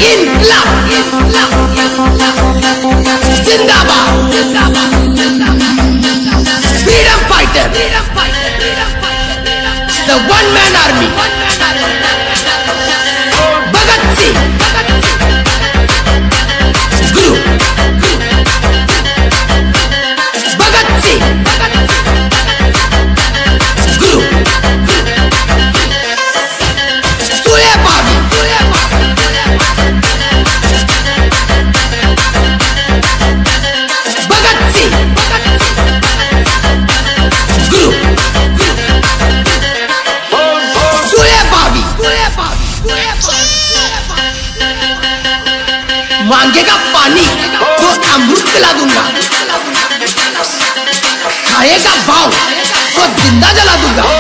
जिंदाबाद freedom fighter the one man army Bhagat Singh गुरु भगत सिंह गुरु सुले बाबी भगत सिंह गुरु सुले बाबी मांगेगा पानी तो अमृत पिला दूंगा, खाएगा भाव तो जिंदा जला दूंगा।